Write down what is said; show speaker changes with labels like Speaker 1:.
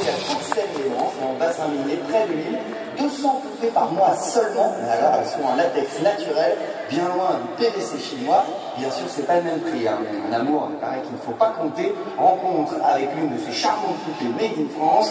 Speaker 1: à toute Seine-et-Vence, en bassin minier près de Lille. 200 poupées par mois seulement, mais alors elles sont en latex naturel, bien loin du PVC chinois. Bien sûr, c'est pas le même prix, hein, mais un amour, il paraît qu'il ne faut pas compter. Rencontre avec l'une de ces charmantes poupées made in France.